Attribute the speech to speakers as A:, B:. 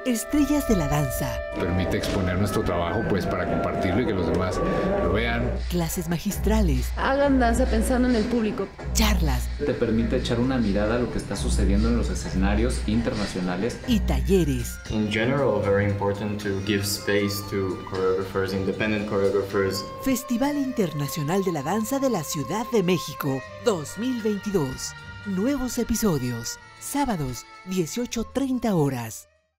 A: Estrellas de la danza.
B: Permite exponer nuestro trabajo pues para compartirlo y que los demás lo vean.
A: Clases magistrales.
C: Hagan danza pensando en el público.
A: Charlas.
D: Te permite echar una mirada a lo que está sucediendo en los escenarios internacionales.
A: Y talleres.
E: In general, very important to give space to choreographers, independent choreographers.
A: Festival Internacional de la Danza de la Ciudad de México 2022. Nuevos episodios. Sábados, 18:30 horas.